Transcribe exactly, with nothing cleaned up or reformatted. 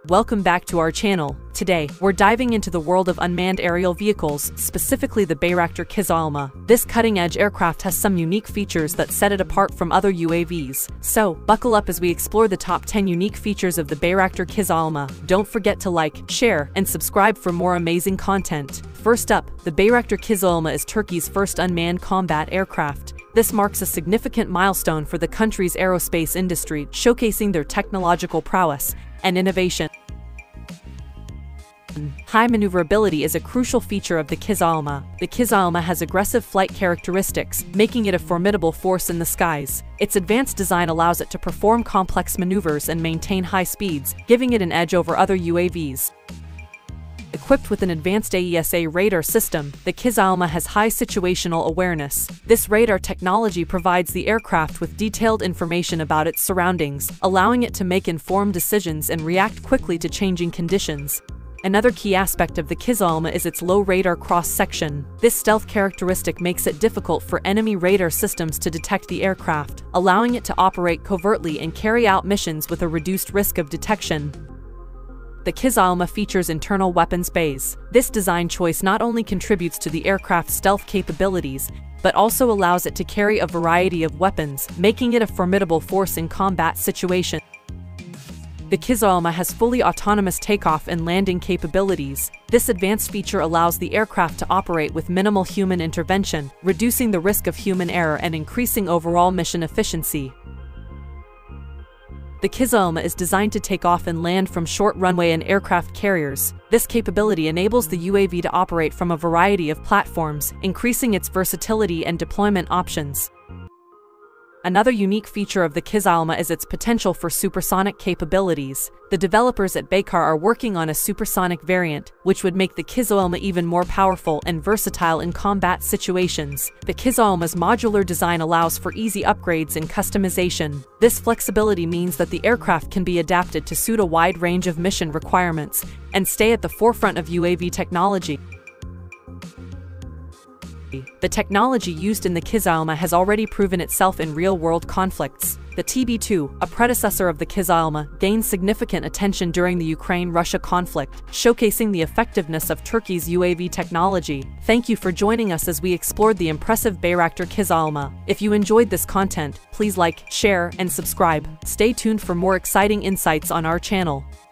Welcome back to our channel. Today, we're diving into the world of unmanned aerial vehicles, specifically the Bayraktar Kızılelma. This cutting-edge aircraft has some unique features that set it apart from other U A Vs. So, buckle up as we explore the top ten unique features of the Bayraktar Kızılelma. Don't forget to like, share, and subscribe for more amazing content. First up, the Bayraktar Kızılelma is Turkey's first unmanned combat aircraft. This marks a significant milestone for the country's aerospace industry, showcasing their technological prowess and innovation. High maneuverability is a crucial feature of the Kızılelma. The Kızılelma has aggressive flight characteristics, making it a formidable force in the skies. Its advanced design allows it to perform complex maneuvers and maintain high speeds, giving it an edge over other U A Vs. Equipped with an advanced A E S A radar system, the Kızılelma has high situational awareness. This radar technology provides the aircraft with detailed information about its surroundings, allowing it to make informed decisions and react quickly to changing conditions. Another key aspect of the Kızılelma is its low radar cross-section. This stealth characteristic makes it difficult for enemy radar systems to detect the aircraft, allowing it to operate covertly and carry out missions with a reduced risk of detection. The Kızılelma features internal weapons bays. This design choice not only contributes to the aircraft's stealth capabilities, but also allows it to carry a variety of weapons, making it a formidable force in combat situations. The Kızılelma has fully autonomous takeoff and landing capabilities. This advanced feature allows the aircraft to operate with minimal human intervention, reducing the risk of human error and increasing overall mission efficiency. The Kızılelma is designed to take off and land from short runway and aircraft carriers. This capability enables the U A V to operate from a variety of platforms, increasing its versatility and deployment options. Another unique feature of the Kızılelma is its potential for supersonic capabilities. The developers at Baykar are working on a supersonic variant, which would make the Kızılelma even more powerful and versatile in combat situations. The Kızılelma's modular design allows for easy upgrades and customization. This flexibility means that the aircraft can be adapted to suit a wide range of mission requirements and stay at the forefront of U A V technology. The technology used in the Kızılelma has already proven itself in real-world conflicts. The T B two, a predecessor of the Kızılelma, gained significant attention during the Ukraine-Russia conflict, showcasing the effectiveness of Turkey's U A V technology. Thank you for joining us as we explored the impressive Bayraktar Kızılelma. If you enjoyed this content, please like, share, and subscribe. Stay tuned for more exciting insights on our channel.